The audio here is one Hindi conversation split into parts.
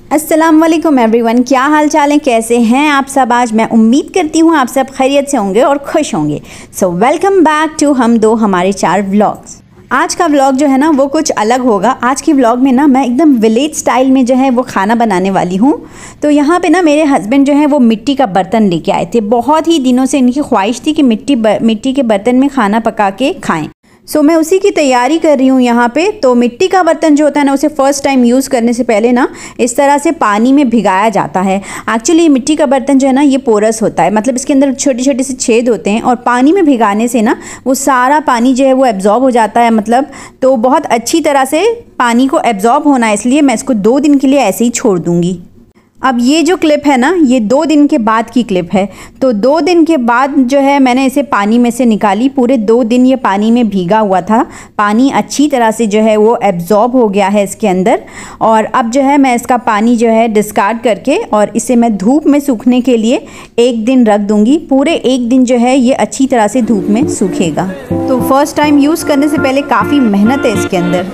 अस्सलाम वालेकुम एवरीवन, क्या हाल चाल है, कैसे हैं आप सब। आज मैं उम्मीद करती हूँ आप सब खैरियत से होंगे और खुश होंगे। सो वेलकम बैक टू हम दो हमारे चार व्लॉग्स। आज का व्लॉग जो है ना वो कुछ अलग होगा। आज के व्लॉग में ना मैं एकदम विलेज स्टाइल में जो है वो खाना बनाने वाली हूँ। तो यहाँ पे ना मेरे हस्बैंड जो है वो मिट्टी का बर्तन लेके आए थे। बहुत ही दिनों से इनकी ख्वाहिश थी कि मिट्टी के बर्तन में खाना पका के खाएँ। सो मैं उसी की तैयारी कर रही हूँ यहाँ पे। तो मिट्टी का बर्तन जो होता है ना उसे फ़र्स्ट टाइम यूज़ करने से पहले ना इस तरह से पानी में भिगाया जाता है। एक्चुअली मिट्टी का बर्तन जो है ना ये पोरस होता है, मतलब इसके अंदर छोटे छोटे से छेद होते हैं और पानी में भिगाने से ना वो सारा पानी जो है वो एब्जॉर्ब हो जाता है, मतलब तो बहुत अच्छी तरह से पानी को एब्जॉर्ब होना है, इसलिए मैं इसको 2 दिन के लिए ऐसे ही छोड़ दूँगी। अब ये जो क्लिप है ना ये 2 दिन के बाद की क्लिप है। तो 2 दिन के बाद जो है मैंने इसे पानी में से निकाली। पूरे 2 दिन ये पानी में भीगा हुआ था। पानी अच्छी तरह से जो है वो एब्जॉर्ब हो गया है इसके अंदर। और अब जो है मैं इसका पानी जो है डिस्कार्ड करके और इसे मैं धूप में सूखने के लिए 1 दिन रख दूँगी। पूरे 1 दिन जो है ये अच्छी तरह से धूप में सूखेगा। तो फर्स्ट टाइम यूज़ करने से पहले काफ़ी मेहनत है इसके अंदर।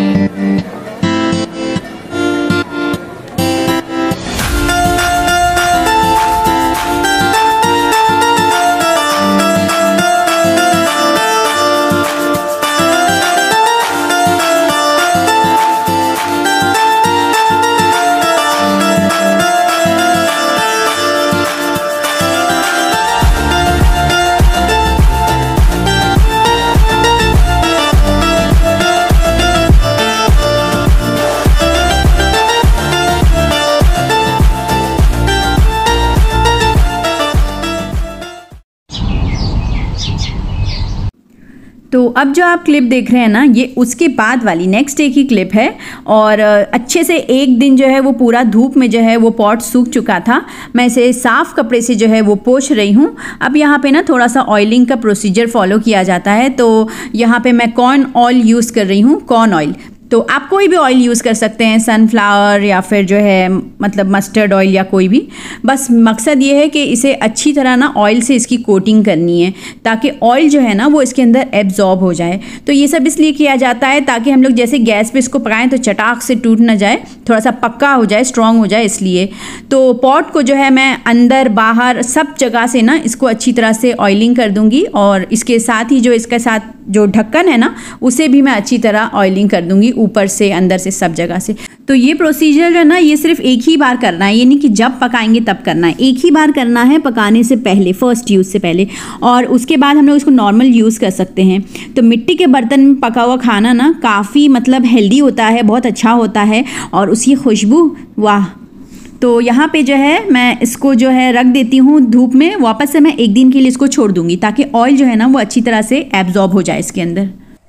तो अब जो आप क्लिप देख रहे हैं ना ये उसके बाद वाली नेक्स्ट डे की क्लिप है। और अच्छे से 1 दिन जो है वो पूरा धूप में जो है वो पॉट सूख चुका था। मैं इसे साफ़ कपड़े से जो है वो पोंछ रही हूँ। अब यहाँ पे ना थोड़ा सा ऑयलिंग का प्रोसीजर फॉलो किया जाता है। तो यहाँ पे मैं कॉर्न ऑयल यूज़ कर रही हूँ, कॉर्न ऑयल। तो आप कोई भी ऑयल यूज़ कर सकते हैं, सनफ्लावर या फिर जो है मतलब मस्टर्ड ऑयल या कोई भी। बस मकसद ये है कि इसे अच्छी तरह ना ऑयल से इसकी कोटिंग करनी है ताकि ऑयल जो है ना वो इसके अंदर एब्जॉर्ब हो जाए। तो ये सब इसलिए किया जाता है ताकि हम लोग जैसे गैस पे इसको पकाएं तो चटाक से टूट ना जाए, थोड़ा सा पक्का हो जाए, स्ट्रॉन्ग हो जाए इसलिए। तो पॉट को जो है मैं अंदर बाहर सब जगह से ना इसको अच्छी तरह से ऑयलिंग कर दूँगी। और इसके साथ ही जो इसके साथ जो ढक्कन है ना उसे भी मैं अच्छी तरह ऑयलिंग कर दूँगी, ऊपर से अंदर से सब जगह से। तो ये प्रोसीजर है ना ये सिर्फ एक ही बार करना है, ये नहीं कि जब पकाएंगे तब करना है। एक ही बार करना है पकाने से पहले, फर्स्ट यूज़ से पहले, और उसके बाद हम लोग इसको नॉर्मल यूज़ कर सकते हैं। तो मिट्टी के बर्तन में पका हुआ खाना ना काफ़ी मतलब हेल्दी होता है, बहुत अच्छा होता है और उसकी खुशबू वाह। तो यहाँ पे जो है मैं इसको जो है रख देती हूँ धूप में। वापस से मैं 1 दिन के लिए इसको छोड़ दूँगी ताकि ऑयल जो है ना वो अच्छी तरह से एब्जॉर्ब हो जाए इसके अंदर।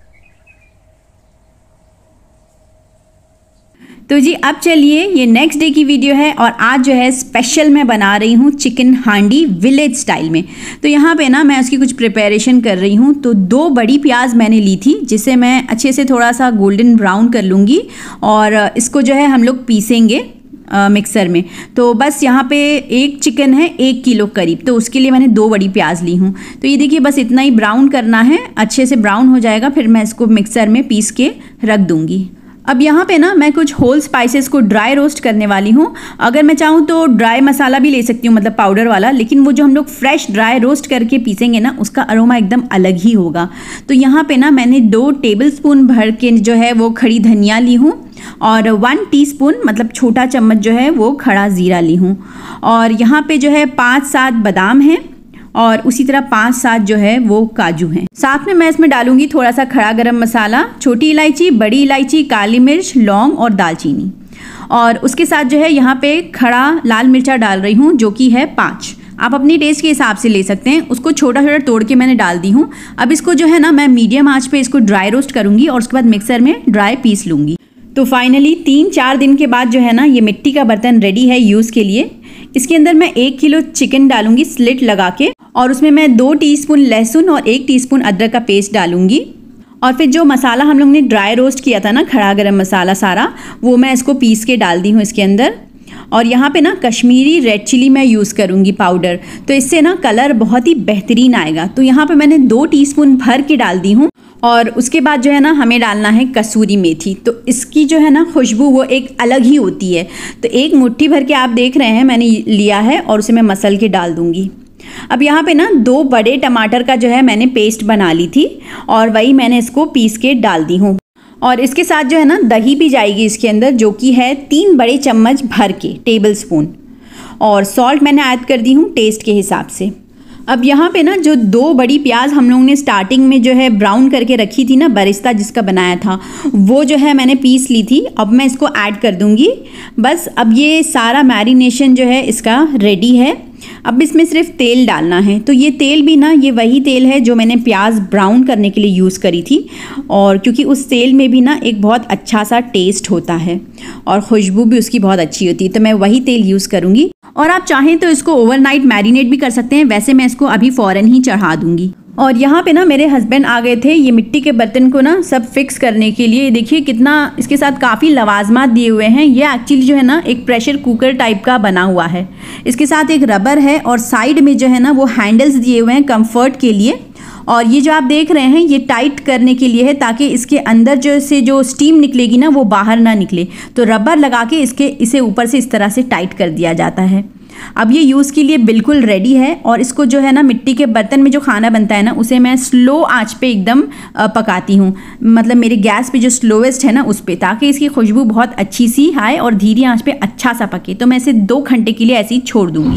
तो जी अब चलिए ये नेक्स्ट डे की वीडियो है और आज जो है स्पेशल मैं बना रही हूँ चिकन हांडी विलेज स्टाइल में। तो यहाँ पे ना मैं उसकी कुछ प्रिपरेशन कर रही हूँ। तो 2 बड़ी प्याज मैंने ली थी जिसे मैं अच्छे से थोड़ा सा गोल्डन ब्राउन कर लूँगी और इसको जो है हम लोग पीसेंगे मिक्सर में। तो बस यहाँ पे एक चिकन है 1 किलो करीब, तो उसके लिए मैंने 2 बड़ी प्याज ली हूँ। तो ये देखिए बस इतना ही ब्राउन करना है, अच्छे से ब्राउन हो जाएगा फिर मैं इसको मिक्सर में पीस के रख दूँगी। अब यहाँ पे ना मैं कुछ होल स्पाइसेस को ड्राई रोस्ट करने वाली हूँ। अगर मैं चाहूँ तो ड्राई मसाला भी ले सकती हूँ, मतलब पाउडर वाला, लेकिन वो जो हम लोग फ्रेश ड्राई रोस्ट करके पीसेंगे ना उसका अरोमा एकदम अलग ही होगा। तो यहाँ पे ना मैंने 2 टेबलस्पून भर के जो है वो खड़ी धनिया ली हूँ और 1 टीस्पून मतलब छोटा चम्मच जो है वो खड़ा ज़ीरा ली हूँ। और यहाँ पे जो है 5-7 बादाम हैं और उसी तरह 5-7 जो है वो काजू हैं। साथ में मैं इसमें डालूंगी थोड़ा सा खड़ा गरम मसाला, छोटी इलायची, बड़ी इलायची, काली मिर्च, लौंग और दालचीनी। और उसके साथ जो है यहाँ पे खड़ा लाल मिर्चा डाल रही हूँ जो कि है 5। आप अपनी टेस्ट के हिसाब से ले सकते हैं। उसको छोटा छोटा तोड़ के मैंने डाल दी हूँ। अब इसको जो है ना मैं मीडियम आंच पे इसको ड्राई रोस्ट करूँगी और उसके बाद मिक्सर में ड्राई पीस लूँगी। तो फाइनली 3-4 दिन के बाद जो है ना ये मिट्टी का बर्तन रेडी है यूज़ के लिए। इसके अंदर मैं 1 किलो चिकन डालूंगी स्लिट लगा के और उसमें मैं 2 टीस्पून लहसुन और 1 टीस्पून अदरक का पेस्ट डालूंगी। और फिर जो मसाला हम लोग ने ड्राई रोस्ट किया था ना, खड़ा गरम मसाला सारा, वो मैं इसको पीस के डाल दी हूँ इसके अंदर। और यहाँ पे ना कश्मीरी रेड चिली मैं यूज़ करूँगी पाउडर, तो इससे ना कलर बहुत ही बेहतरीन आएगा। तो यहाँ पे मैंने 2 टीस्पून भर के डाल दी हूँ और उसके बाद जो है ना हमें डालना है कसूरी मेथी। तो इसकी जो है ना खुशबू वो एक अलग ही होती है। तो एक मुट्ठी भर के आप देख रहे हैं मैंने लिया है और उसे मैं मसल के डाल दूँगी। अब यहाँ पे ना 2 बड़े टमाटर का जो है मैंने पेस्ट बना ली थी और वही मैंने इसको पीस के डाल दी हूँ। और इसके साथ जो है ना दही भी जाएगी इसके अंदर, जो कि है 3 बड़े चम्मच भर के टेबल स्पून। और सॉल्ट मैंने ऐड कर दी हूँ टेस्ट के हिसाब से। अब यहाँ पे ना जो 2 बड़ी प्याज हम लोगों ने स्टार्टिंग में जो है ब्राउन करके रखी थी ना, बरिस्ता जिसका बनाया था, वो जो है मैंने पीस ली थी। अब मैं इसको ऐड कर दूँगी। बस अब ये सारा मैरिनेशन जो है इसका रेडी है। अब इसमें सिर्फ तेल डालना है। तो ये तेल भी ना ये वही तेल है जो मैंने प्याज ब्राउन करने के लिए यूज़ करी थी, और क्योंकि उस तेल में भी ना एक बहुत अच्छा सा टेस्ट होता है और खुशबू भी उसकी बहुत अच्छी होती है। तो मैं वही तेल यूज़ करूँगी। और आप चाहें तो इसको ओवरनाइट मैरिनेट भी कर सकते हैं, वैसे मैं इसको अभी फ़ौरन ही चढ़ा दूँगी। और यहाँ पे ना मेरे हस्बैंड आ गए थे ये मिट्टी के बर्तन को ना सब फिक्स करने के लिए। देखिए कितना इसके साथ काफ़ी लवाजमात दिए हुए हैं। ये एक्चुअली जो है ना एक प्रेशर कुकर टाइप का बना हुआ है। इसके साथ एक रबर है और साइड में जो है ना वो हैंडल्स दिए हुए हैं कंफर्ट के लिए। और ये जो आप देख रहे हैं ये टाइट करने के लिए है, ताकि इसके अंदर जो स्टीम निकलेगी ना वो बाहर ना निकले। तो रबर लगा के इसे ऊपर से इस तरह से टाइट कर दिया जाता है। अब ये यूज़ के लिए बिल्कुल रेडी है। और इसको जो है ना मिट्टी के बर्तन में जो खाना बनता है ना उसे मैं स्लो आंच पे एकदम पकाती हूँ, मतलब मेरे गैस पे जो स्लोएस्ट है ना उस पे, ताकि इसकी खुशबू बहुत अच्छी सी आए और धीरे आंच पे अच्छा सा पके। तो मैं इसे 2 घंटे के लिए ऐसे ही छोड़ दूँगी।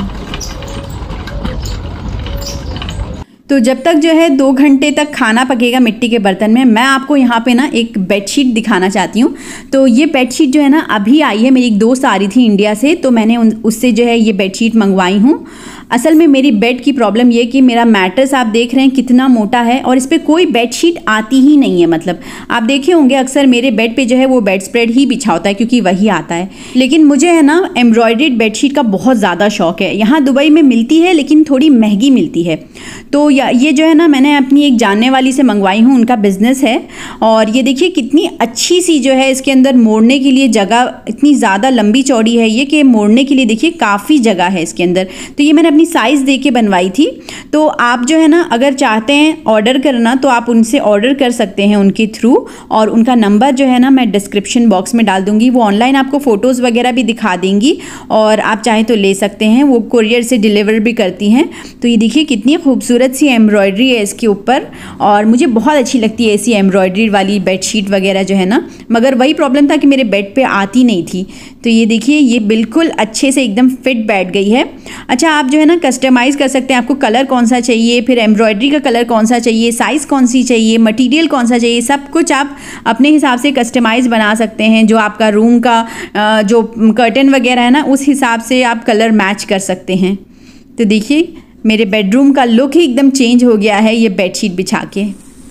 तो जब तक जो है 2 घंटे तक खाना पकेगा मिट्टी के बर्तन में, मैं आपको यहाँ पे ना एक बेडशीट दिखाना चाहती हूँ। तो ये बेडशीट जो है ना अभी आई है, मेरी एक दोस्त आ रही थी इंडिया से, तो मैंने उससे जो है ये बेडशीट मंगवाई हूँ। असल में मेरी बेड की प्रॉब्लम ये कि मेरा मैट्रेस आप देख रहे हैं कितना मोटा है और इस पर कोई बेडशीट आती ही नहीं है। मतलब आप देखे होंगे अक्सर मेरे बेड पे जो है वो बेड स्प्रेड ही बिछा होता है क्योंकि वही आता है। लेकिन मुझे है ना एम्ब्रॉयडर्ड बेडशीट का बहुत ज़्यादा शौक है। यहाँ दुबई में मिलती है लेकिन थोड़ी महंगी मिलती है। तो ये जो है ना मैंने अपनी एक जानने वाली से मंगवाई हूँ, उनका बिज़नेस है। और ये देखिए कितनी अच्छी सी जो है इसके अंदर मोड़ने के लिए जगह, इतनी ज़्यादा लंबी चौड़ी है ये कि मोड़ने के लिए देखिए काफ़ी जगह है इसके अंदर। तो ये मैंने अपनी साइज़ दे के बनवाई थी। तो आप जो है ना अगर चाहते हैं ऑर्डर करना तो आप उनसे ऑर्डर कर सकते हैं उनके थ्रू, और उनका नंबर जो है ना मैं डिस्क्रिप्शन बॉक्स में डाल दूँगी। वो ऑनलाइन आपको फ़ोटोज़ वगैरह भी दिखा देंगी और आप चाहें तो ले सकते हैं। वो कुरियर से डिलीवर भी करती हैं। तो ये देखिए कितनी खूबसूरत सी एम्ब्रॉयडरी है इसके ऊपर, और मुझे बहुत अच्छी लगती है ऐसी एम्ब्रॉयडरी वाली बेडशीट वगैरह जो है ना। मगर वही प्रॉब्लम था कि मेरे बेड पे आती नहीं थी। तो ये देखिए ये बिल्कुल अच्छे से एकदम फिट बैठ गई है। अच्छा, आप जो है ना कस्टमाइज़ कर सकते हैं, आपको कलर कौन सा चाहिए, फिर एम्ब्रॉयडरी का कलर कौन सा चाहिए, साइज़ कौन सी चाहिए, मटेरियल कौन सा चाहिए, सब कुछ आप अपने हिसाब से कस्टमाइज़ बना सकते हैं। जो आपका रूम का जो कर्टन वगैरह है ना उस हिसाब से आप कलर मैच कर सकते हैं। तो देखिए मेरे बेडरूम का लुक ही एकदम चेंज हो गया है ये बेडशीट बिछा के।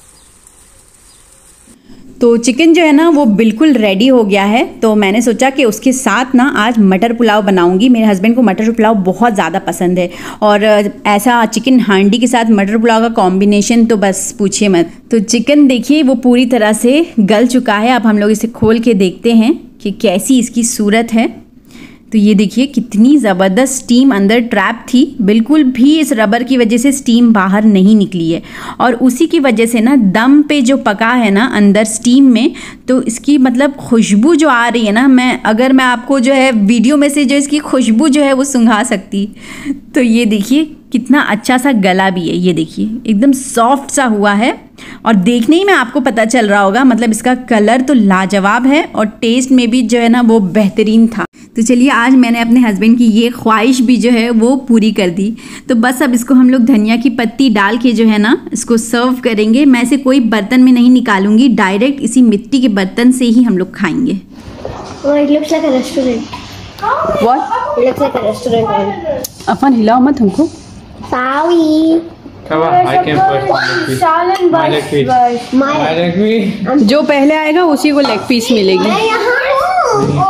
तो चिकन जो है ना वो बिल्कुल रेडी हो गया है। तो मैंने सोचा कि उसके साथ ना आज मटर पुलाव बनाऊंगी। मेरे हस्बैंड को मटर पुलाव बहुत ज़्यादा पसंद है, और ऐसा चिकन हांडी के साथ मटर पुलाव का कॉम्बिनेशन तो बस पूछिए मत। तो चिकन देखिए वो पूरी तरह से गल चुका है। अब हम लोग इसे खोल के देखते हैं कि कैसी इसकी सूरत है। तो ये देखिए कितनी ज़बरदस्त स्टीम अंदर ट्रैप थी, बिल्कुल भी इस रबर की वजह से स्टीम बाहर नहीं निकली है। और उसी की वजह से ना दम पे जो पका है ना अंदर स्टीम में, तो इसकी मतलब खुशबू जो आ रही है ना, अगर मैं आपको जो है वीडियो में से जो इसकी खुशबू जो है वो सुंघा सकती। तो ये देखिए कितना अच्छा सा गला भी है, ये देखिए एकदम सॉफ्ट सा हुआ है, और देखने ही में आपको पता चल रहा होगा। मतलब इसका कलर तो लाजवाब है और टेस्ट में भी जो है ना वो बेहतरीन था। तो चलिए आज मैंने अपने हस्बैंड की ये ख्वाहिश भी जो है वो पूरी कर दी। तो बस अब इसको हम लोग धनिया की पत्ती डाल के जो है ना इसको सर्व करेंगे। मैं इसे कोई बर्तन में नहीं निकालूंगी, डायरेक्ट इसी मिट्टी के बर्तन से ही हम लोग खाएंगे। It looks like a restaurant. What? It looks like a restaurant. अपन हिलाओ मत हमको। Sorry. Come on, I can first. My leg piece. My leg piece. जो पहले आएगा उसी को लेग पीस मिलेगी। मैं यहाँ हूँ।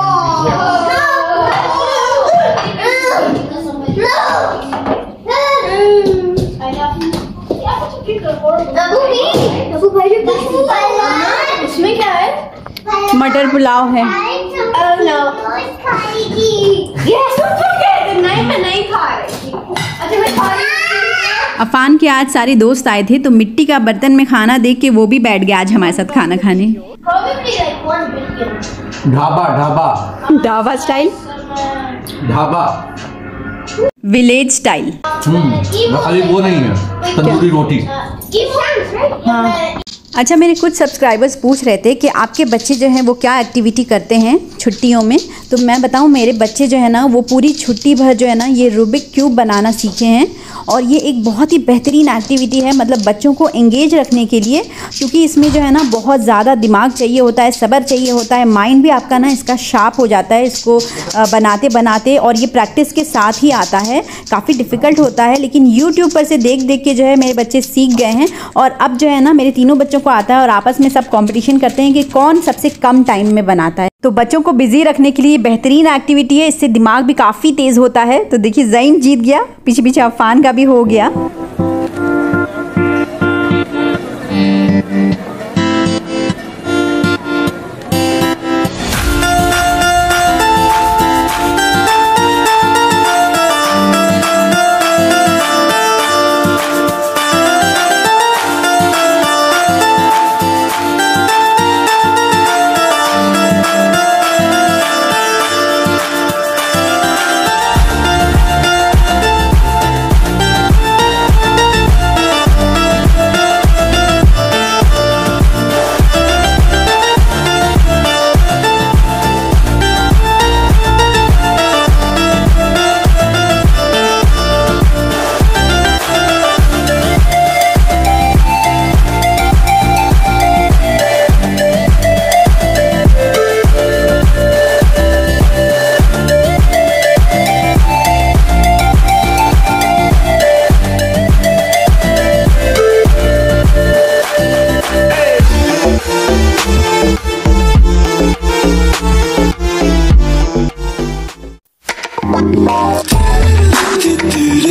इसमें क्या है? मटर पुलाव है। Oh no. Yes, नहीं मैं नहीं खा रही थी। अच्छा मैं खा रही हूँ। अफान के आज सारे दोस्त आए थे तो मिट्टी का बर्तन में खाना देख के वो भी बैठ गया आज हमारे साथ खाना खाने। Probably like 1 billion. Dhaba style, dhaba village style. खाली वो नहीं है, तंदूरी रोटी। हाँ। अच्छा, मेरे कुछ सब्सक्राइबर्स पूछ रहे थे कि आपके बच्चे जो हैं वो क्या एक्टिविटी करते हैं छुट्टियों में। तो मैं बताऊं, मेरे बच्चे जो है ना वो पूरी छुट्टी भर जो है ना ये रूबिक क्यूब बनाना सीखे हैं और ये एक बहुत ही बेहतरीन एक्टिविटी है, मतलब बच्चों को एंगेज रखने के लिए, क्योंकि इसमें जो है ना बहुत ज़्यादा दिमाग चाहिए होता है, सब्र चाहिए होता है, माइंड भी आपका ना इसका शार्प हो जाता है इसको बनाते बनाते, और ये प्रैक्टिस के साथ ही आता है। काफ़ी डिफ़िकल्ट होता है लेकिन यूट्यूब पर से देख देख के जो है मेरे बच्चे सीख गए हैं और अब जो है ना मेरे तीनों बच्चों को आता है और आपस में सब कंपटीशन करते हैं कि कौन सबसे कम टाइम में बनाता है। तो बच्चों को बिजी रखने के लिए बेहतरीन एक्टिविटी है, इससे दिमाग भी काफ़ी तेज़ होता है। तो देखिए ज़ईन जीत गया, पीछे पीछे अफान का भी हो गया। do